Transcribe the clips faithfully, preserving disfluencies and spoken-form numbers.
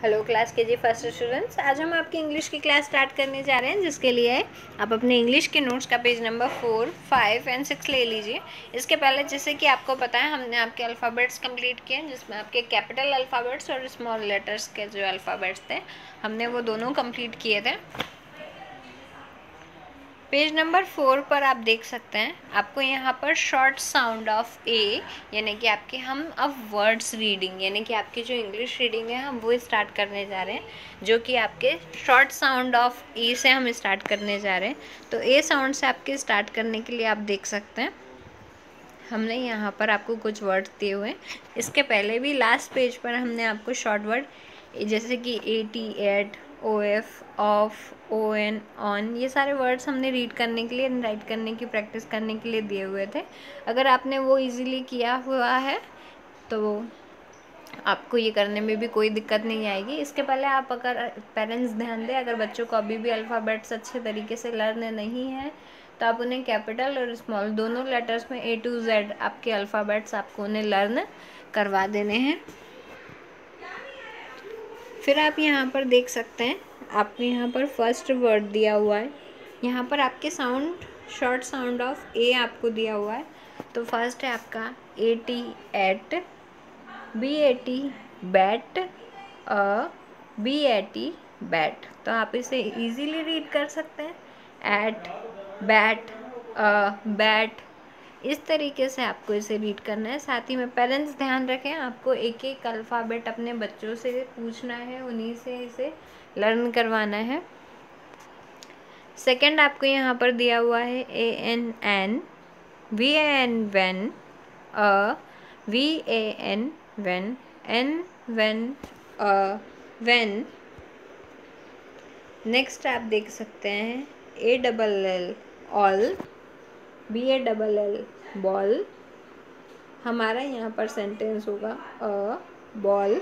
Hello class के जी first students, आज हम आपकी इंग्लिश की क्लास स्टार्ट करने जा रहे हैं, जिसके लिए आप अपने इंग्लिश के नोट्स का page number four five and six ले लीजिए। इसके पहले जैसे कि आपको पता है, हमने आपके अल्फ़ाबेट्स कंप्लीट किए, जिसमें आपके कैपिटल अल्फ़ाबेट्स और स्मॉल लेटर्स के जो अल्फ़ाबेट्स थे, हमने वो दोनों कंप्लीट किए थे। पेज नंबर फोर पर आप देख सकते हैं, आपको यहाँ पर शॉर्ट साउंड ऑफ ए, यानी कि आपके हम अब वर्ड्स रीडिंग, यानी कि आपकी जो इंग्लिश रीडिंग है हम वो स्टार्ट करने जा रहे हैं, जो कि आपके शॉर्ट साउंड ऑफ ए से हम स्टार्ट करने जा रहे हैं। तो ए साउंड से आपके स्टार्ट करने के लिए आप देख सकते हैं, हमने यहाँ पर आपको कुछ वर्ड्स दिए हुए हैं। इसके पहले भी लास्ट पेज पर हमने आपको शॉर्ट वर्ड जैसे कि A T, at, O F, of, O N, on, ये सारे वर्ड्स हमने रीड करने के लिए, राइट करने की प्रैक्टिस करने के लिए दिए हुए थे। अगर आपने वो इजीली किया हुआ है तो आपको ये करने में भी कोई दिक्कत नहीं आएगी। इसके पहले आप अगर पेरेंट्स ध्यान दें, अगर बच्चों को अभी भी अल्फ़ाबेट्स अच्छे तरीके से लर्न नहीं है तो आप उन्हें कैपिटल और स्मॉल दोनों लेटर्स में ए टू जेड आपके अल्फ़ाबेट्स आपको उन्हें लर्न करवा देने हैं। फिर आप यहाँ पर देख सकते हैं, आपको यहाँ पर फर्स्ट वर्ड दिया हुआ है, यहाँ पर आपके sound short sound of A आपको दिया हुआ है। तो फर्स्ट है आपका A T, at, B A T, bat, a, B A T, bat. तो आप इसे इजीली रीड कर सकते हैं, एट, बैट, अ, बैट, इस तरीके से आपको इसे रीड करना है। साथ ही में पेरेंट्स ध्यान रखें, आपको एक एक अल्फ़ाबेट अपने बच्चों से पूछना है, उन्हीं से इसे लर्न करवाना है। सेकंड आपको यहाँ पर दिया हुआ है A N N, V A N van, a, V A N van, N van, a van. Next आप देख सकते हैं A double L, all, B A double L, ball. हमारा यहाँ पर सेंटेंस होगा अ बॉल।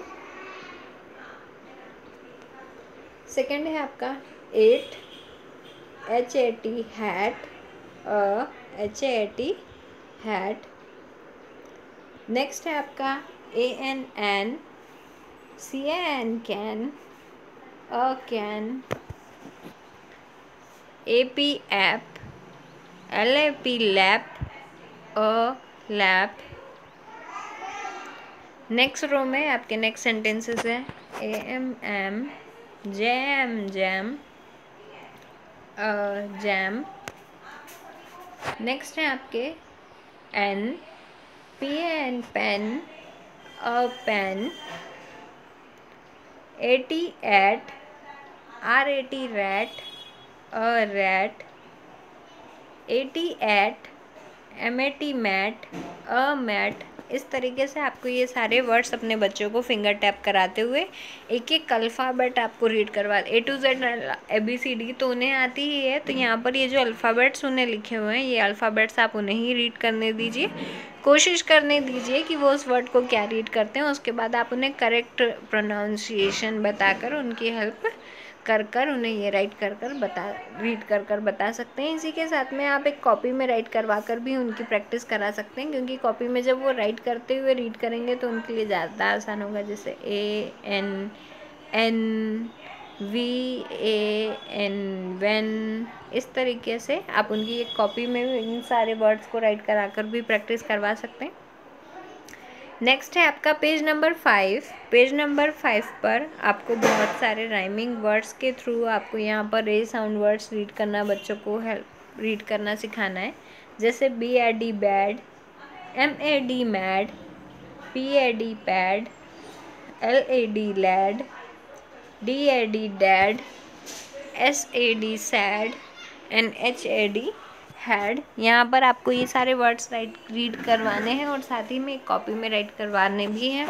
सेकंड है आपका at, H A T, hat, a H A T, hat. Next है आपका A N N, C A N can, a can. A P app, L A P lap, a lap. Next row में आपके next sentences है A M M, J M jam, jam. Next है आपके N, P N pan, a pan. A T at, R A T rat, a rat. A T eight, M A T mat, a mat. इस तरीके से आपको ये सारे words अपने बच्चों को फिंगर टैप कराते हुए एक एक अल्फ़ाबेट आपको रीड करवा, A to Z A B C D तो उन्हें आती ही है, तो यहाँ पर ये जो अल्फ़ाबेट्स उन्हें लिखे हुए हैं, ये अल्फ़ाबेट्स आप उन्हें ही रीड करने दीजिए। कोशिश करने दीजिए कि वो उस वर्ड को क्या रीड करते हैं, उसके बाद आप उन्हें करेक्ट प्रोनाउंसिएशन बताकर उनकी हेल्प कर कर उन्हें ये राइट कर कर बता रीड कर कर बता सकते हैं। इसी के साथ में आप एक कॉपी में राइट करवा कर भी उनकी प्रैक्टिस करा सकते हैं, क्योंकि कॉपी में जब वो राइट करते हुए रीड करेंगे तो उनके लिए ज़्यादा आसान होगा। जैसे A N, N, V A N, van. इस तरीके से आप उनकी एक कॉपी में इन सारे वर्ड्स को राइट करा कर भी प्रैक्टिस करवा सकते हैं। नेक्स्ट है आपका page number five. Page number five पर आपको बहुत सारे राइमिंग वर्ड्स के थ्रू आपको यहाँ पर ए साउंड वर्ड्स रीड करना, बच्चों को हेल्प रीड करना सिखाना है। जैसे B A D bad, M A D mad, P A D pad, L A D lad, D A D dad, S A D sad and H A D had. यहाँ पर आपको ये सारे words right read करवाने हैं और साथ ही में एक कॉपी में राइट करवाने भी हैं।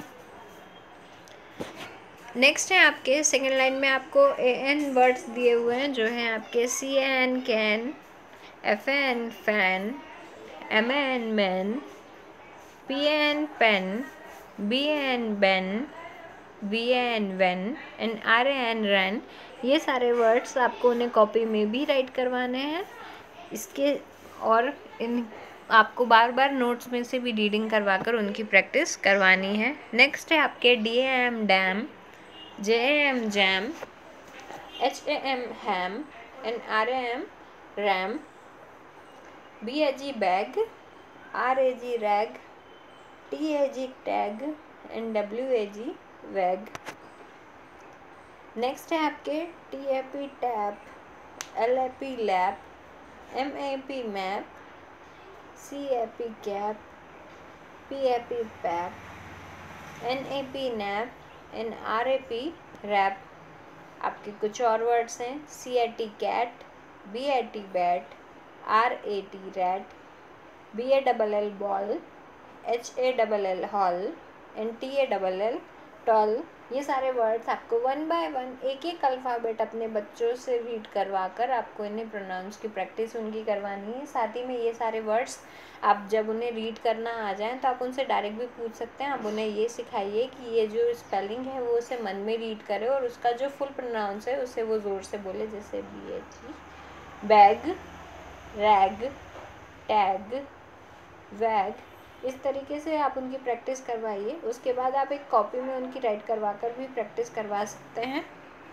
नेक्स्ट है आपके सेकेंड लाइन में आपको ए एन वर्ड्स दिए हुए हैं, जो हैं आपके C A N can, F A N fan, M A N man, P A N pan, B A N ban, V A N van and R A N ran. ये सारे words आपको उन्हें कॉपी में भी right करवाने हैं। इसके और इन आपको बार बार नोट्स में से भी रीडिंग करवा कर उनकी प्रैक्टिस करवानी है। नेक्स्ट है आपके D A M dam, J A M jam, H A M ham, and R A M ram. B A G bag, R A G rag, T A G tag, and W A G wag. Next है आपके T A P tap, L A P lap, M A P map, C A P cap, P A P pap, N A P nap, and R A P rap. आपके कुछ और words हैं C A T cat, B A T bat, R A T rat, B A L L ball, H A L L hall, and T A L L tall. ये सारे words आपको one by one एक एक alphabet अपने बच्चों से read करवा कर आपको इन्हें प्रोनाउंस की प्रैक्टिस उनकी करवानी है। साथ ही में ये सारे वर्ड्स आप जब उन्हें रीड करना आ जाएं तो आप उनसे डायरेक्ट भी पूछ सकते हैं। आप उन्हें ये सिखाइए कि ये जो स्पेलिंग है वो उसे मन में रीड करे और उसका जो फुल प्रोनाउंस है उसे वो ज़ोर से बोले, जैसे B H E bag, rag, tag, wag. इस तरीके से आप उनकी प्रैक्टिस करवाइए। उसके बाद आप एक कॉपी में उनकी राइट करवा कर भी प्रैक्टिस करवा सकते हैं।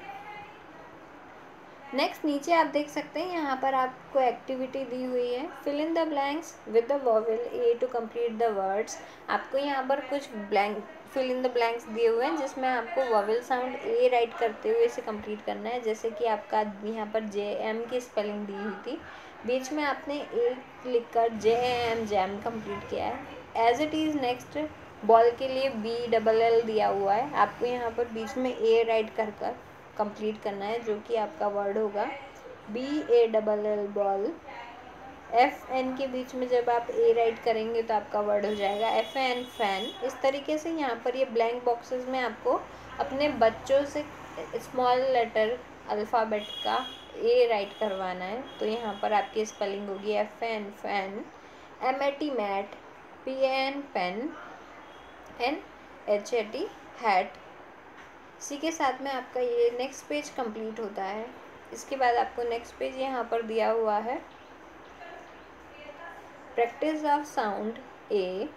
नेक्स्ट नीचे आप देख सकते हैं यहाँ पर आपको एक्टिविटी दी हुई है, fill in the blanks with the vowel A to complete the words. आपको यहाँ पर कुछ blank fill in the blanks दिए हुए हैं जिसमें आपको वॉवेल साउंड ए राइट करते हुए इसे कंप्लीट करना है। जैसे कि आपका यहाँ पर जे एम की स्पेलिंग दी हुई थी, बीच में आपने ए लिखकर जे एम जैम कंप्लीट किया है। As it is next ball के लिए बी डबल एल दिया हुआ है, आपको यहाँ पर बीच में ए राइट कर कर कंप्लीट करना है, जो कि आपका वर्ड होगा B A double L ball. F N के बीच में जब आप ए राइट करेंगे तो आपका वर्ड हो जाएगा एफ एन फैन। इस तरीके से यहाँ पर ये ब्लैंक बॉक्सेस में आपको अपने बच्चों से स्मॉल लेटर अल्फ़ाबेट का ए राइट करवाना है। तो यहाँ पर आपकी स्पेलिंग होगी F N fan, M A T mat, P A N pan, N H A T hat. इसी के साथ में आपका ये नेक्स्ट पेज कंप्लीट होता है। इसके बाद आपको नेक्स्ट पेज यहाँ पर दिया हुआ है प्रैक्टिस ऑफ साउंड ए,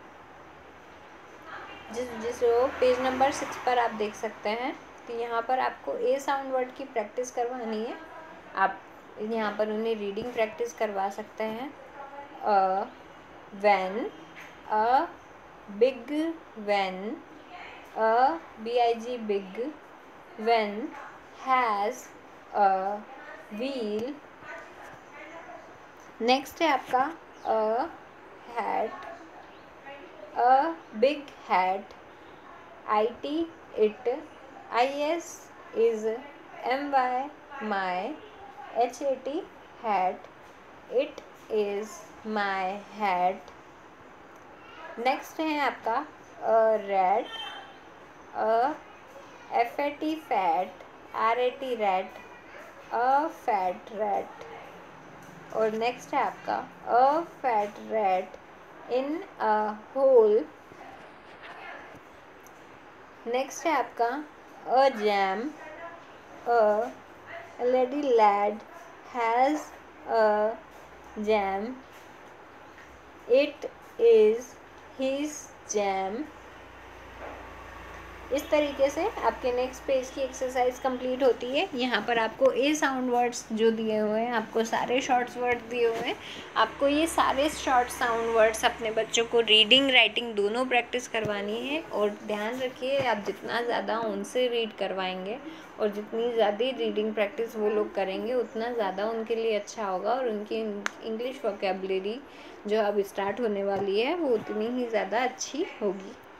जिस जिस पेज नंबर सिक्स पर आप देख सकते हैं। तो यहाँ पर आपको ए साउंड वर्ड की प्रैक्टिस करवानी है। आप यहाँ पर उन्हें रीडिंग प्रैक्टिस करवा सकते हैं। A, van, a big van, a big big, when has a wheel। Next है आपका a hat, a big hat, it it, is is, my my, hat hat, it is my hat। Next है आपका a rat, a fat fat, rat rat, a fat rat। और next है आपका a fat rat in a hole। Next है आपका a jam, a lady lad has a jam, it is his jam। इस तरीके से आपके नेक्स्ट पेज की एक्सरसाइज कंप्लीट होती है। यहाँ पर आपको ए साउंड वर्ड्स जो दिए हुए हैं, आपको सारे शॉर्ट्स वर्ड दिए हुए हैं। आपको ये सारे शॉर्ट साउंड वर्ड्स अपने बच्चों को रीडिंग राइटिंग दोनों प्रैक्टिस करवानी है। और ध्यान रखिए, आप जितना ज़्यादा उनसे रीड करवाएंगे और जितनी ज़्यादा रीडिंग प्रैक्टिस वो लोग करेंगे उतना ज़्यादा उनके लिए अच्छा होगा और उनकी इंग्लिश वोकैबुलरी जो अब स्टार्ट होने वाली है वो उतनी ही ज़्यादा अच्छी होगी।